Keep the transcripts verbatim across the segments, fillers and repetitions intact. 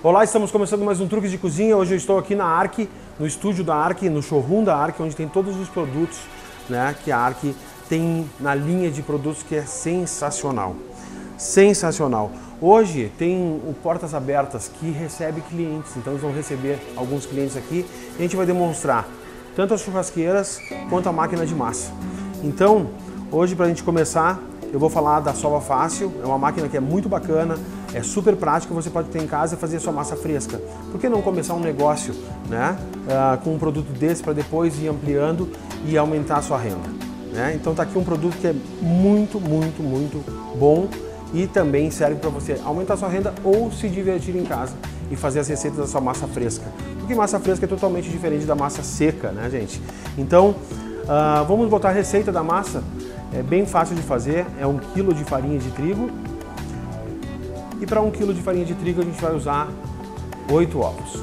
Olá, estamos começando mais um Truques de Cozinha. Hoje eu estou aqui na Ark, no estúdio da Ark, no showroom da Ark, onde tem todos os produtos, né, que a Ark tem na linha de produtos, que é sensacional. Sensacional. Hoje tem o Portas Abertas, que recebe clientes, então eles vão receber alguns clientes aqui e a gente vai demonstrar tanto as churrasqueiras quanto a máquina de massa. Então, hoje, para a gente começar, eu vou falar da Sova Fácil. É uma máquina que é muito bacana, é super prática, você pode ter em casa e fazer a sua massa fresca. Por que não começar um negócio, né, uh, com um produto desse para depois ir ampliando e aumentar a sua renda, né? Então tá aqui um produto que é muito, muito, muito bom e também serve para você aumentar a sua renda ou se divertir em casa e fazer as receitas da sua massa fresca. Porque massa fresca é totalmente diferente da massa seca, né, gente? Então, uh, vamos botar a receita da massa. É bem fácil de fazer, é um quilo de farinha de trigo. E para um quilo de farinha de trigo a gente vai usar oito ovos.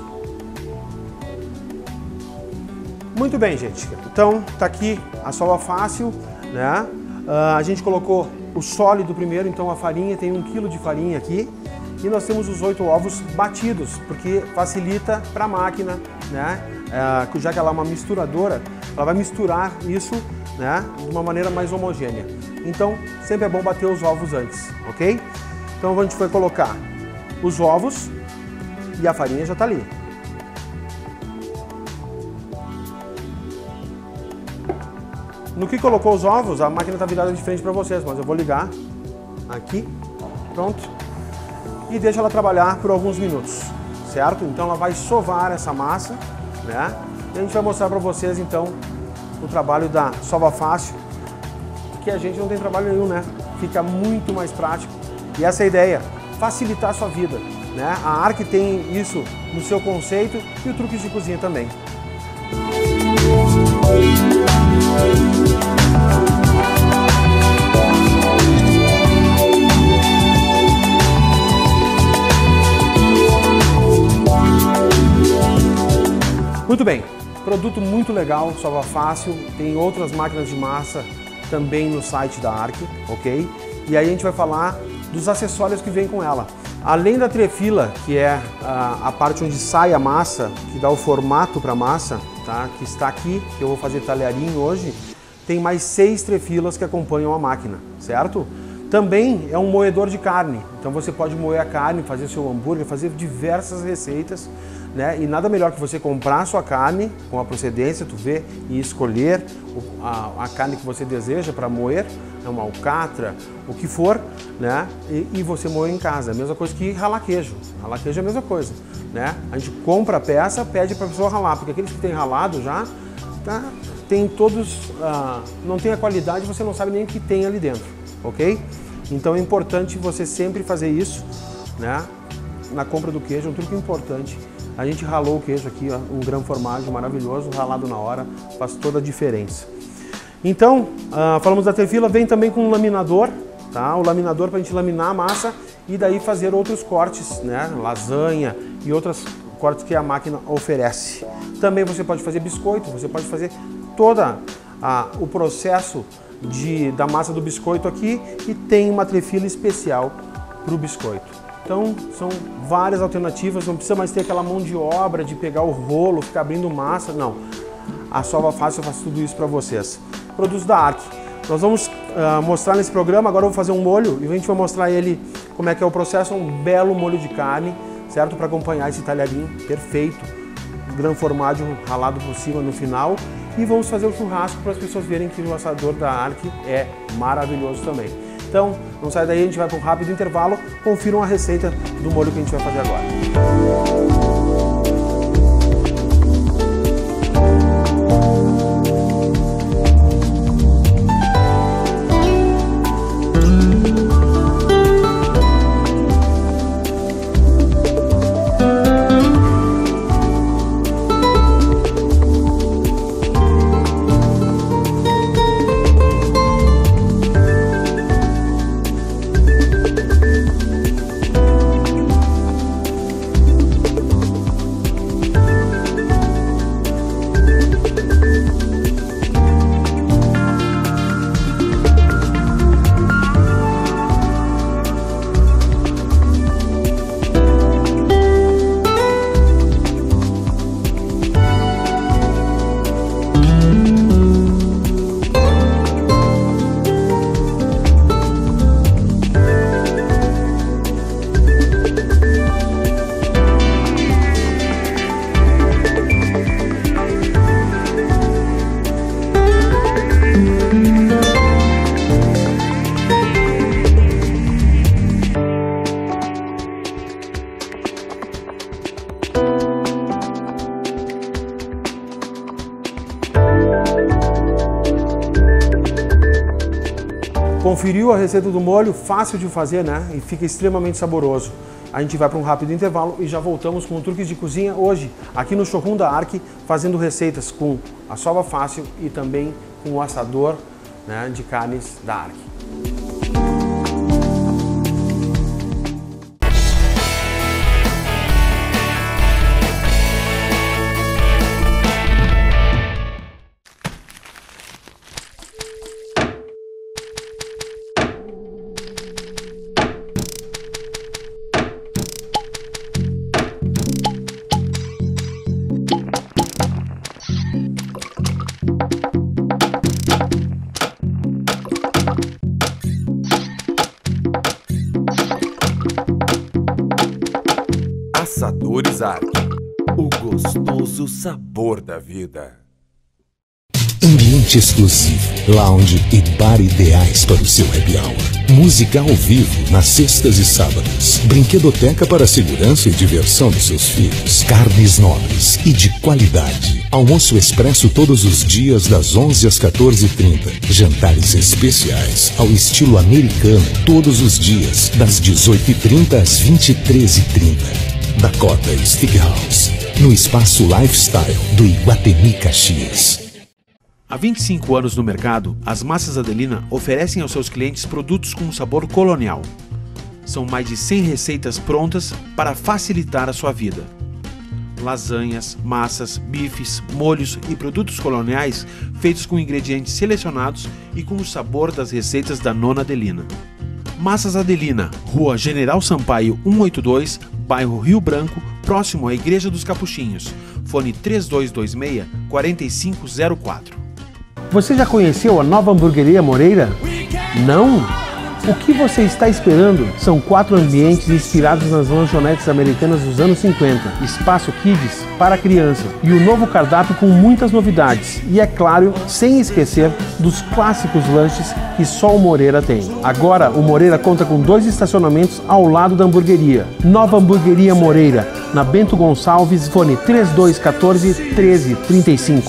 Muito bem, gente. Então tá aqui a Sova Fácil, né? Uh, a gente colocou o sólido primeiro, então a farinha tem um quilo de farinha aqui. E nós temos os oito ovos batidos, porque facilita para a máquina, né? Uh, já que ela é uma misturadora, ela vai misturar isso, né, de uma maneira mais homogênea. Então sempre é bom bater os ovos antes, ok? Então a gente vai colocar os ovos e a farinha já está ali. No que colocou os ovos, a máquina está virada de frente para vocês, mas eu vou ligar aqui, pronto, e deixa ela trabalhar por alguns minutos, certo? Então ela vai sovar essa massa, né? E a gente vai mostrar para vocês então o trabalho da Sova Fácil, que a gente não tem trabalho nenhum, né? Fica muito mais prático. E essa é a ideia, facilitar a sua vida, né? A Ark tem isso no seu conceito e o Truques de Cozinha também. Muito bem, produto muito legal, Sova Fácil, tem outras máquinas de massa também no site da Ark, ok? E aí a gente vai falar dos acessórios que vem com ela. Além da trefila, que é a, a parte onde sai a massa, que dá o formato para a massa, tá? Que está aqui, que eu vou fazer talharinho hoje, tem mais seis trefilas que acompanham a máquina, certo? Também é um moedor de carne, então você pode moer a carne, fazer seu hambúrguer, fazer diversas receitas, né? E nada melhor que você comprar a sua carne com a procedência, tu vê, e escolher a, a carne que você deseja para moer, uma alcatra, o que for, né? E, e você moer em casa. A mesma coisa que ralar queijo. Ralar queijo é a mesma coisa, né? A gente compra a peça, pede para a pessoa ralar, porque aqueles que tem ralado já, tá, tem todos, uh, não tem a qualidade, você não sabe nem o que tem ali dentro, ok? Então é importante você sempre fazer isso, né? Na compra do queijo, é um truque importante. A gente ralou o queijo aqui, ó, um grão formagem maravilhoso, ralado na hora, faz toda a diferença. Então, uh, falamos da trefila, vem também com um laminador, tá? O laminador para a gente laminar a massa e daí fazer outros cortes, né? Lasanha e outros cortes que a máquina oferece. Também você pode fazer biscoito, você pode fazer todo o processo de, da massa do biscoito aqui e tem uma trefila especial para o biscoito. Então, são várias alternativas, não precisa mais ter aquela mão de obra de pegar o rolo, ficar abrindo massa, não. A Sova Fácil faz tudo isso para vocês. Produtos da Ark. Nós vamos uh, mostrar nesse programa, agora eu vou fazer um molho e a gente vai mostrar ele como é que é o processo, um belo molho de carne, certo? Para acompanhar esse talharinho perfeito, grão formagem ralado por cima no final. E vamos fazer o churrasco para as pessoas verem que o assador da Ark é maravilhoso também. Então, não sai daí, a gente vai para um rápido intervalo, confiram a receita do molho que a gente vai fazer agora. Conferiu a receita do molho? Fácil de fazer, né? E fica extremamente saboroso. A gente vai para um rápido intervalo e já voltamos com o Truques de Cozinha hoje, aqui no showroom da Ark, fazendo receitas com a sova fácil e também com o assador, né, de carnes da Ark. Assadores Ark, o gostoso sabor da vida. Ambiente exclusivo, lounge e bar ideais para o seu happy hour. Música ao vivo nas sextas e sábados. Brinquedoteca para a segurança e diversão dos seus filhos. Carnes nobres e de qualidade. Almoço expresso todos os dias das onze às quatorze e trinta. Jantares especiais ao estilo americano todos os dias das dezoito e trinta às vinte e três e trinta. Dakota Steakhouse, no espaço Lifestyle do Iguatemi Caxias. Há vinte e cinco anos no mercado, as Massas Adelina oferecem aos seus clientes produtos com um sabor colonial. São mais de cem receitas prontas para facilitar a sua vida. Lasanhas, massas, bifes, molhos e produtos coloniais feitos com ingredientes selecionados e com o sabor das receitas da Nona Adelina. Massas Adelina, Rua General Sampaio cento e oitenta e dois, bairro Rio Branco, próximo à Igreja dos Capuchinhos. Fone três dois dois seis, quatro cinco zero quatro. Você já conheceu a nova hamburgueria Moreira? Não? O que você está esperando? São quatro ambientes inspirados nas lanchonetes americanas dos anos cinquenta, espaço kids para crianças e o novo cardápio com muitas novidades. E é claro, sem esquecer dos clássicos lanches que só o Moreira tem. Agora, o Moreira conta com dois estacionamentos ao lado da hamburgueria. Nova Hamburgueria Moreira, na Bento Gonçalves, fone três dois um quatro, um três três cinco.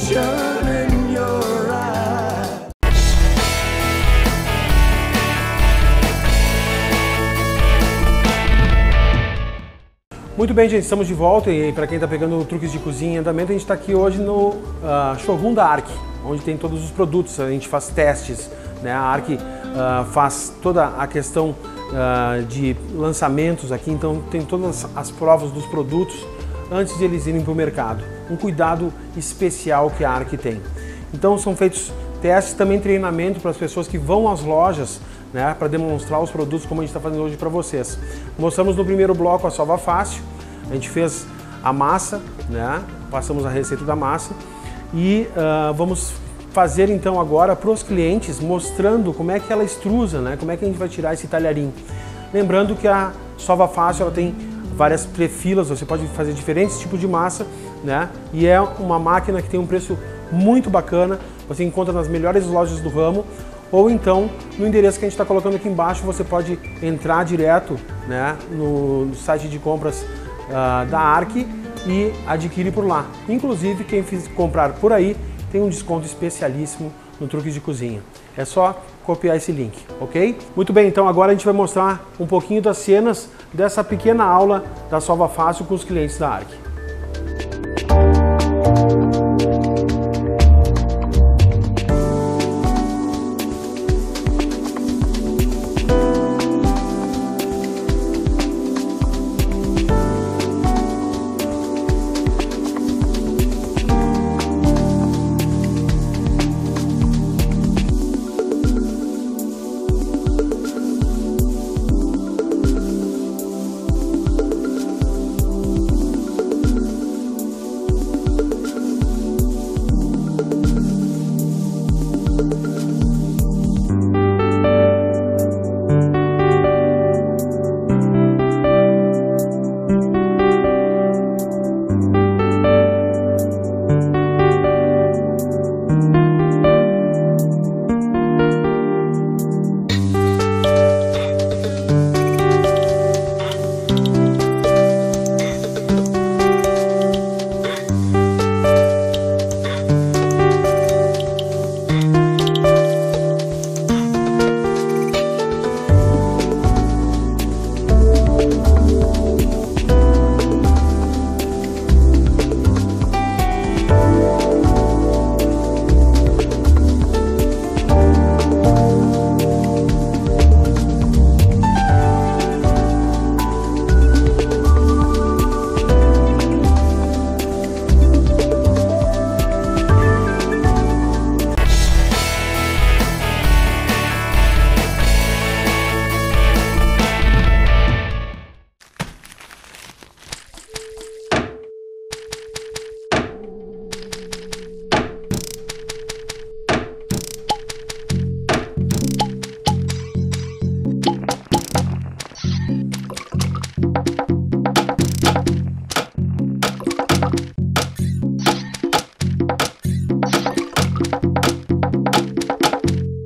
Muito bem, gente, estamos de volta e para quem está pegando Truques de Cozinha em Andamento, a gente está aqui hoje no uh, showroom da Ark, onde tem todos os produtos, a gente faz testes, né? A Ark uh, faz toda a questão uh, de lançamentos aqui, então tem todas as provas dos produtos antes de eles irem para o mercado. Um cuidado especial que a Ark tem. Então são feitos testes, também treinamento para as pessoas que vão às lojas, né, para demonstrar os produtos como a gente está fazendo hoje para vocês. Mostramos no primeiro bloco a sova fácil, a gente fez a massa, né, passamos a receita da massa e uh, vamos fazer então agora para os clientes mostrando como é que ela extrusa, né, como é que a gente vai tirar esse talharim. Lembrando que a sova fácil ela tem várias prefilas, você pode fazer diferentes tipos de massa, né, e é uma máquina que tem um preço muito bacana, você encontra nas melhores lojas do ramo, ou então no endereço que a gente está colocando aqui embaixo, você pode entrar direto, né, no, no site de compras uh, da Ark e adquirir por lá. Inclusive, quem fiz, comprar por aí tem um desconto especialíssimo no Truques de Cozinha. É só copiar esse link, ok? Muito bem, então agora a gente vai mostrar um pouquinho das cenas dessa pequena aula da sova fácil com os clientes da Ark.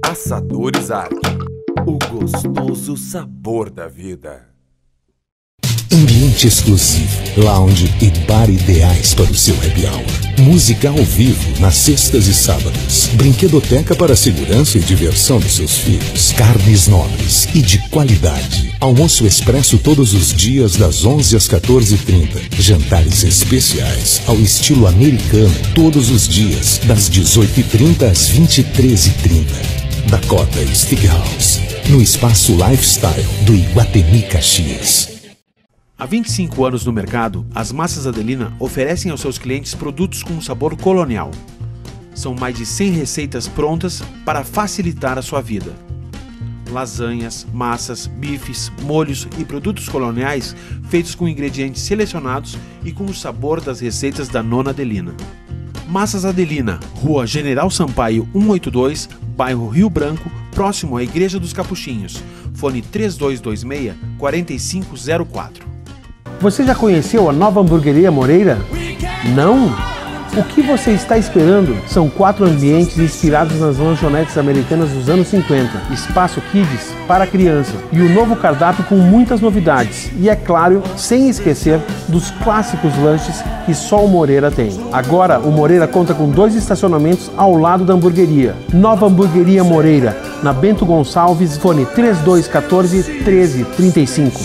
Assadores Ark, o gostoso sabor da vida. Ambiente exclusivo, lounge e bar ideais para o seu happy hour. Música ao vivo nas sextas e sábados. Brinquedoteca para a segurança e diversão dos seus filhos. Carnes nobres e de qualidade. Almoço expresso todos os dias das onze às quatorze e trinta. Jantares especiais ao estilo americano todos os dias das dezoito e trinta às vinte e três e trinta. Dakota Steakhouse, no espaço Lifestyle do Iguatemi Caxias. Há vinte e cinco anos no mercado, as Massas Adelina oferecem aos seus clientes produtos com um sabor colonial. São mais de cem receitas prontas para facilitar a sua vida. Lasanhas, massas, bifes, molhos e produtos coloniais feitos com ingredientes selecionados e com o sabor das receitas da Nona Adelina. Massas Adelina, Rua General Sampaio cento e oitenta e dois, bairro Rio Branco, próximo à Igreja dos Capuchinhos. Fone três dois dois seis, quatro cinco zero quatro. Você já conheceu a nova Hamburgueria Moreira? Não? O que você está esperando? São quatro ambientes inspirados nas lanchonetes americanas dos anos cinquenta, espaço kids para crianças e o novo cardápio com muitas novidades. E é claro, sem esquecer dos clássicos lanches que só o Moreira tem. Agora, o Moreira conta com dois estacionamentos ao lado da hamburgueria. Nova Hamburgueria Moreira, na Bento Gonçalves, fone três dois um quatro, um três três cinco.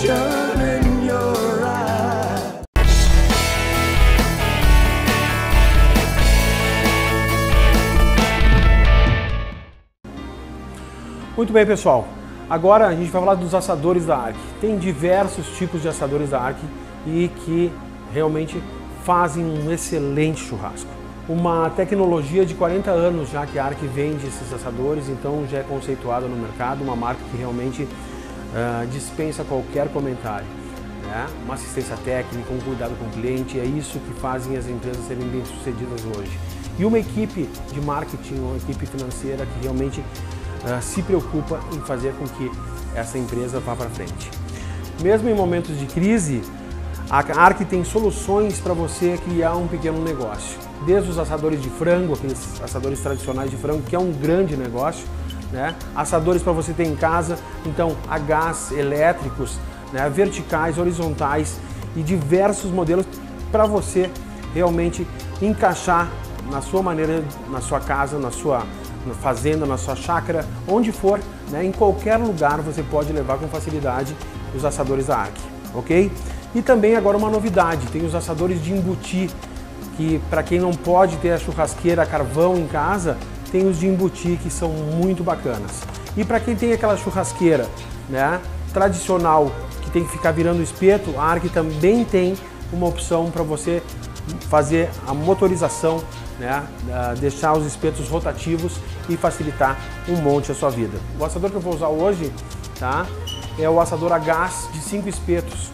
Muito bem, pessoal. Agora a gente vai falar dos assadores da Ark. Tem diversos tipos de assadores da Ark e que realmente fazem um excelente churrasco. Uma tecnologia de quarenta anos já que a Ark vende esses assadores, então já é conceituada no mercado, uma marca que realmente uh, dispensa qualquer comentário. Né? Uma assistência técnica, um cuidado com o cliente, é isso que fazem as empresas serem bem-sucedidas hoje. E uma equipe de marketing, uma equipe financeira que realmente Uh, se preocupa em fazer com que essa empresa vá para frente. Mesmo em momentos de crise, a Ark tem soluções para você criar um pequeno negócio. Desde os assadores de frango, aqueles assadores tradicionais de frango, que é um grande negócio, né? Assadores para você ter em casa, então a gás, elétricos, né? Verticais, horizontais e diversos modelos para você realmente encaixar na sua maneira, na sua casa, na sua na fazenda, na sua chácara, onde for, né, em qualquer lugar você pode levar com facilidade os assadores da Ark, ok? E também agora uma novidade, tem os assadores de embutir, que para quem não pode ter a churrasqueira a carvão em casa, tem os de embutir que são muito bacanas. E para quem tem aquela churrasqueira, né, tradicional, que tem que ficar virando espeto, a Ark também tem uma opção para você fazer a motorização, né, deixar os espetos rotativos e facilitar um monte a sua vida. O assador que eu vou usar hoje, tá, é o assador a gás de cinco espetos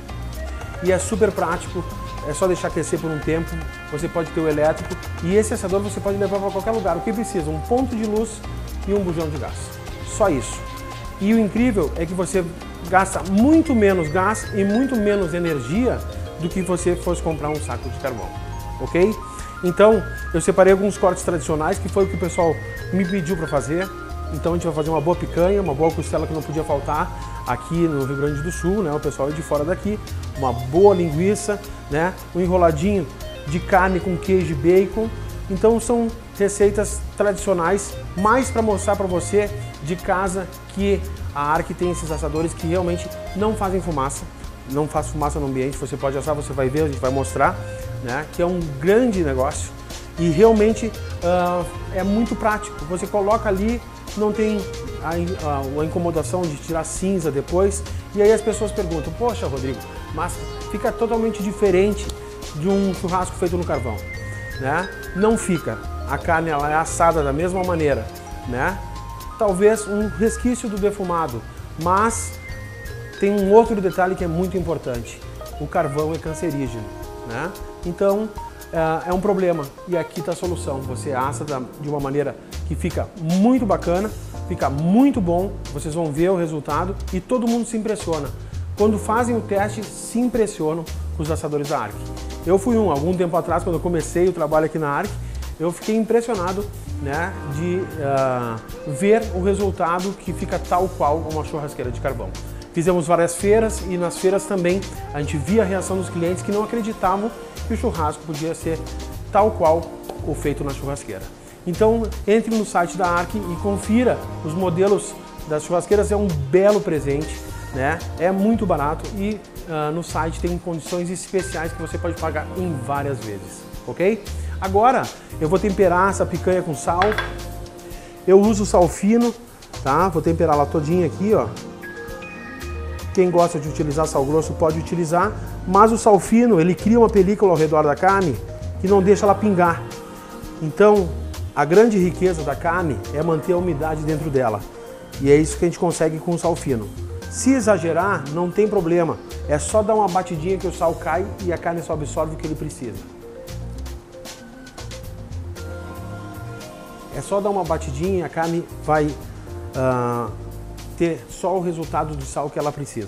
e é super prático, é só deixar aquecer por um tempo, você pode ter o elétrico e esse assador você pode levar para qualquer lugar. O que precisa? Um ponto de luz e um bujão de gás, só isso. E o incrível é que você gasta muito menos gás e muito menos energia do que você fosse comprar um saco de carvão, ok? Então, eu separei alguns cortes tradicionais, que foi o que o pessoal me pediu para fazer. Então a gente vai fazer uma boa picanha, uma boa costela que não podia faltar aqui no Rio Grande do Sul, né? O pessoal é de fora daqui. Uma boa linguiça, né? Um enroladinho de carne com queijo e bacon. Então são receitas tradicionais, mais para mostrar para você de casa que a Ark tem esses assadores que realmente não fazem fumaça. Não faz fumaça no ambiente, você pode assar, você vai ver, a gente vai mostrar, né, que é um grande negócio e realmente uh, é muito prático. Você coloca ali, não tem a, a, a incomodação de tirar cinza depois e aí as pessoas perguntam, poxa Rodrigo, mas fica totalmente diferente de um churrasco feito no carvão, né? Não fica, a carne ela é assada da mesma maneira, né? Talvez um resquício do defumado, mas tem um outro detalhe que é muito importante, o carvão é cancerígeno, né? Então é um problema e aqui está a solução, você assa de uma maneira que fica muito bacana, fica muito bom, vocês vão ver o resultado e todo mundo se impressiona. Quando fazem o teste, se impressionam com os assadores da Ark. Eu fui um, algum tempo atrás, quando eu comecei o trabalho aqui na Ark, eu fiquei impressionado, né, de uh, ver o resultado que fica tal qual uma churrasqueira de carvão. Fizemos várias feiras e nas feiras também a gente via a reação dos clientes que não acreditavam que o churrasco podia ser tal qual o feito na churrasqueira. Então entre no site da Ark e confira os modelos das churrasqueiras, é um belo presente, né? É muito barato e uh, no site tem condições especiais que você pode pagar em várias vezes, ok? Agora eu vou temperar essa picanha com sal. Eu uso sal fino, tá? Vou temperar ela todinha aqui, ó. Quem gosta de utilizar sal grosso pode utilizar, mas o sal fino, ele cria uma película ao redor da carne que não deixa ela pingar. Então, a grande riqueza da carne é manter a umidade dentro dela. E é isso que a gente consegue com o sal fino. Se exagerar, não tem problema. É só dar uma batidinha que o sal cai e a carne só absorve o que ele precisa. É só dar uma batidinha e a carne vai uh, ter só o resultado do sal que ela precisa.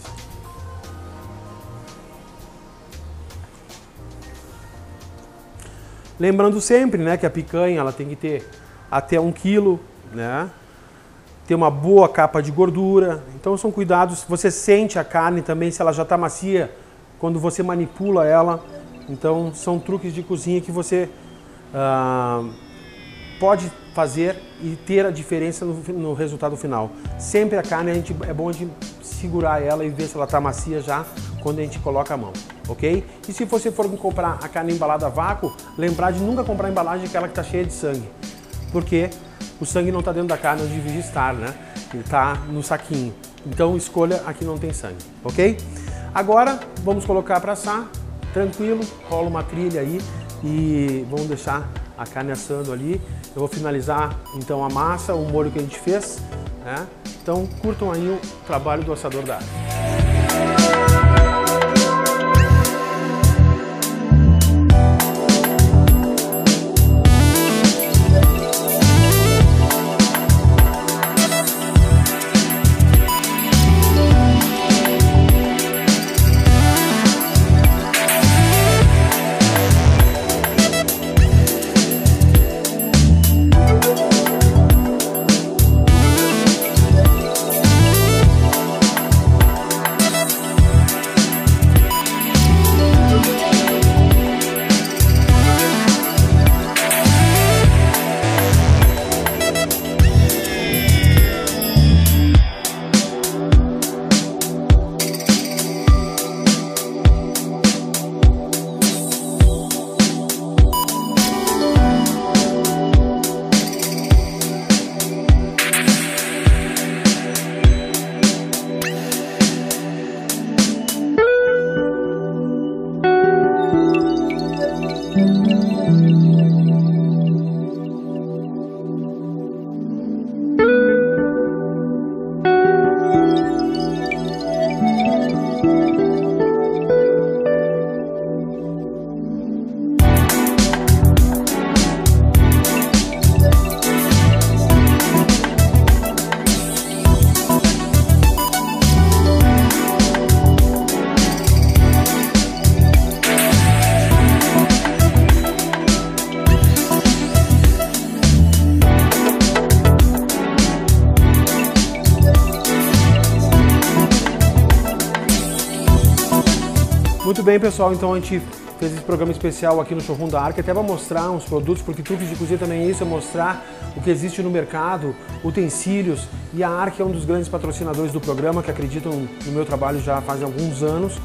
Lembrando sempre, né, que a picanha ela tem que ter até um quilo, né? Ter uma boa capa de gordura. Então são cuidados. Você sente a carne também se ela já está macia quando você manipula ela. Então são truques de cozinha que você uh, pode fazer e ter a diferença no, no resultado final. Sempre a carne a gente, é bom a gente segurar ela e ver se ela está macia já quando a gente coloca a mão, ok? E se você for comprar a carne embalada a vácuo, lembrar de nunca comprar a embalagem aquela que está cheia de sangue, porque o sangue não está dentro da carne onde devia estar, né? Ele está no saquinho. Então escolha a que não tem sangue, ok? Agora vamos colocar para assar, tranquilo, rola uma trilha aí e vamos deixar a carne assando ali. Eu vou finalizar então a massa, o molho que a gente fez, né? Então curtam aí o trabalho do assador da Ark. Muito bem, pessoal, então a gente fez esse programa especial aqui no showroom da Ark, até para mostrar uns produtos, porque truques de cozinha também é isso, é mostrar o que existe no mercado, utensílios, e a Ark é um dos grandes patrocinadores do programa, que acreditam no meu trabalho já faz alguns anos,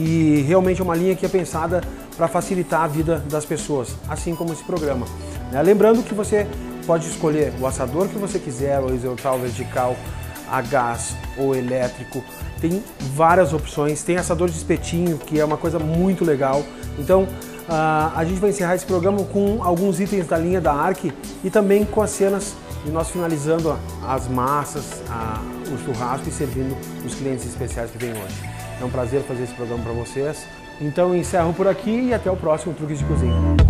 e realmente é uma linha que é pensada para facilitar a vida das pessoas, assim como esse programa. Lembrando que você pode escolher o assador que você quiser, horizontal, vertical, a gás ou elétrico. Tem várias opções, tem assador de espetinho, que é uma coisa muito legal. Então uh, a gente vai encerrar esse programa com alguns itens da linha da Ark e também com as cenas de nós finalizando as massas, a, o churrasco e servindo os clientes especiais que vêm hoje. É um prazer fazer esse programa para vocês. Então encerro por aqui e até o próximo Truques de Cozinha.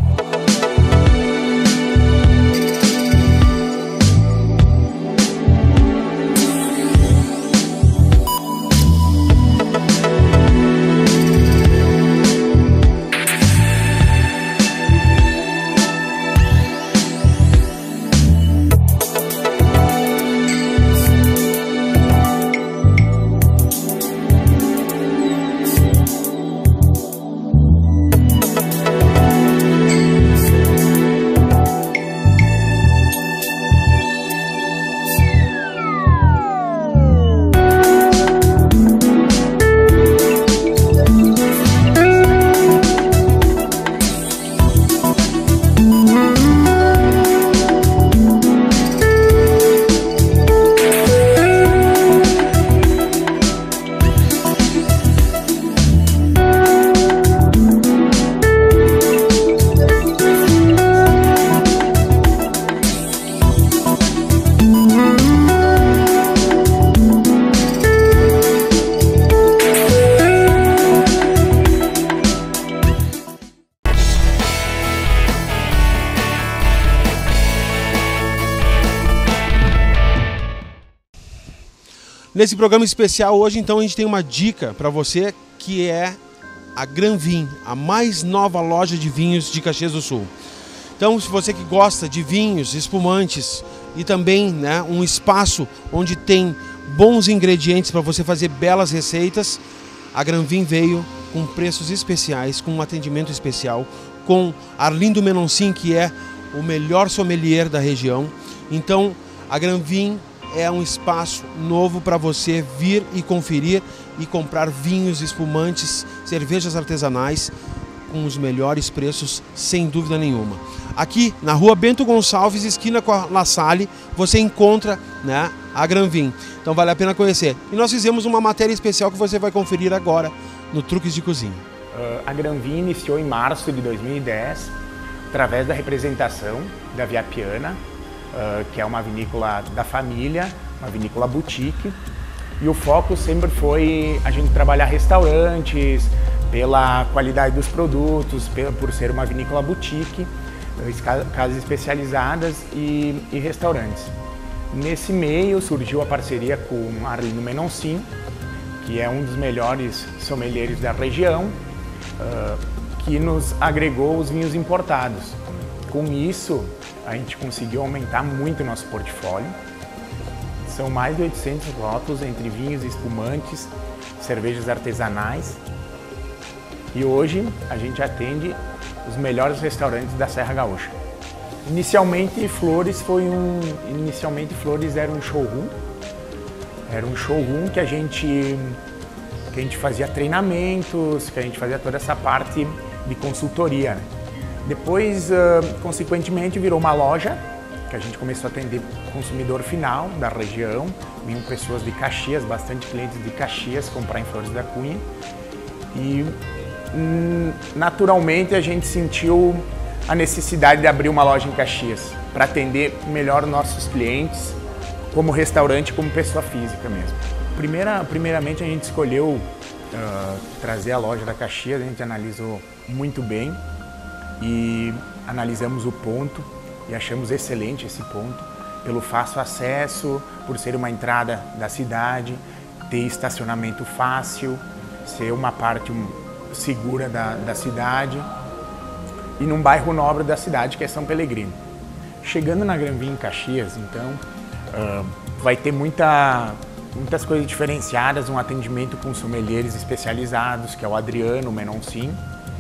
Nesse programa especial hoje, então, a gente tem uma dica para você que é a Granvin, a mais nova loja de vinhos de Caxias do Sul. Então, se você que gosta de vinhos, espumantes e também, né, um espaço onde tem bons ingredientes para você fazer belas receitas, a Granvin veio com preços especiais, com um atendimento especial, com Arlindo Menoncin, que é o melhor sommelier da região. Então, a Granvin é um espaço novo para você vir e conferir e comprar vinhos, espumantes, cervejas artesanais com os melhores preços, sem dúvida nenhuma. Aqui na rua Bento Gonçalves, esquina com a La Salle, você encontra, né, a Granvin. Então vale a pena conhecer. E nós fizemos uma matéria especial que você vai conferir agora no Truques de Cozinha. Uh, a Granvin iniciou em março de dois mil e dez, através da representação da Via Piana, uh, que é uma vinícola da família, uma vinícola boutique. E o foco sempre foi a gente trabalhar restaurantes, pela qualidade dos produtos, por ser uma vinícola boutique, casas especializadas e, e restaurantes. Nesse meio surgiu a parceria com Arlindo Menoncin, que é um dos melhores sommeliers da região, uh, que nos agregou os vinhos importados. Com isso, a gente conseguiu aumentar muito o nosso portfólio. São mais de oitocentos rótulos entre vinhos e espumantes, cervejas artesanais. E hoje a gente atende os melhores restaurantes da Serra Gaúcha. Inicialmente Flores foi um, inicialmente Flores era um showroom, era um showroom que a gente que a gente fazia treinamentos, que a gente fazia toda essa parte de consultoria, né? Depois, uh, consequentemente, virou uma loja que a gente começou a atender consumidor final da região, vinham pessoas de Caxias, bastante clientes de Caxias comprar em Flores da Cunha. E naturalmente a gente sentiu a necessidade de abrir uma loja em Caxias para atender melhor nossos clientes, como restaurante, como pessoa física mesmo. Primeira, primeiramente a gente escolheu uh, trazer a loja da Caxias, a gente analisou muito bem e analisamos o ponto e achamos excelente esse ponto, pelo fácil acesso, por ser uma entrada da cidade, ter estacionamento fácil, ser uma parte um, segura da, da cidade e num bairro nobre da cidade, que é São Pelegrino. Chegando na Granvin em Caxias, então, uh, vai ter muita, muitas coisas diferenciadas, um atendimento com sommeliers especializados, que é o Adriano Menoncin,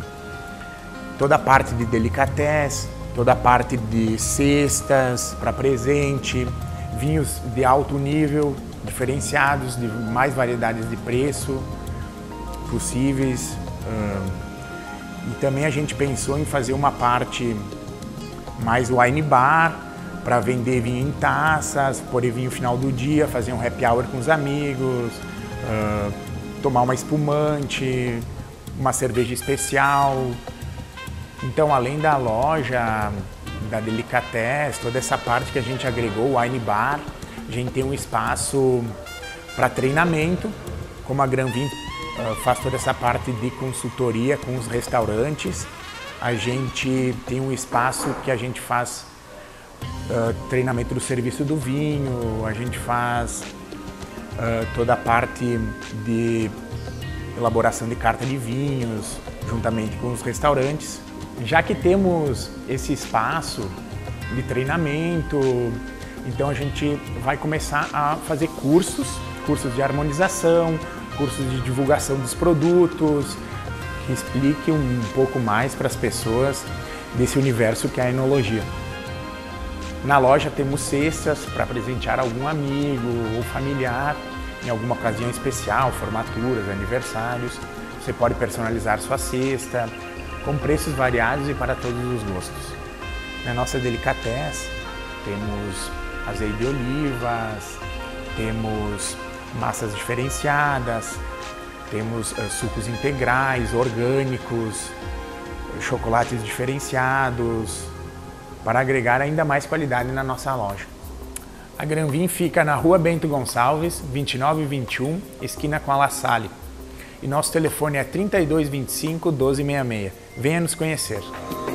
toda a parte de delicatessen, toda a parte de cestas para presente, vinhos de alto nível, diferenciados, de mais variedades de preço possíveis. Uh, e também a gente pensou em fazer uma parte mais wine bar, para vender vinho em taças, poder vir no final do dia, fazer um happy hour com os amigos, uh, tomar uma espumante, uma cerveja especial. Então, além da loja, da delicatessen, toda essa parte que a gente agregou, o wine bar, a gente tem um espaço para treinamento, como a Granvin Uh, faz toda essa parte de consultoria com os restaurantes. A gente tem um espaço que a gente faz uh, treinamento do serviço do vinho, a gente faz uh, toda a parte de elaboração de carta de vinhos, juntamente com os restaurantes. Já que temos esse espaço de treinamento, então a gente vai começar a fazer cursos, cursos de harmonização, cursos de divulgação dos produtos, que explique um pouco mais para as pessoas desse universo que é a enologia. Na loja temos cestas para presentear algum amigo ou familiar em alguma ocasião especial, formaturas, aniversários. Você pode personalizar sua cesta, com preços variados e para todos os gostos. Na nossa delicatessen temos azeite de olivas, temos massas diferenciadas, temos uh, sucos integrais, orgânicos, chocolates diferenciados, para agregar ainda mais qualidade na nossa loja. A Granvin fica na rua Bento Gonçalves, vinte e nove vinte e um, esquina com a La Salle. E nosso telefone é trinta e dois, vinte e cinco, doze sessenta e seis. Venha nos conhecer.